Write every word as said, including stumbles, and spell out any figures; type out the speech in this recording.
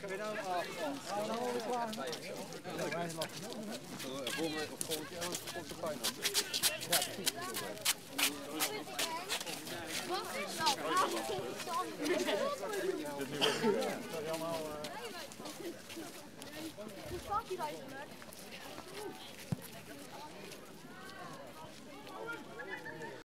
je nou af? Gaan we nou alweer klaar? Ja, wij zijn volgend volgend jaar komt de pijn af. Ja, precies. Wat is dat? Dit nu weer. Dat is allemaal. Hoe staat hij eigenlijk?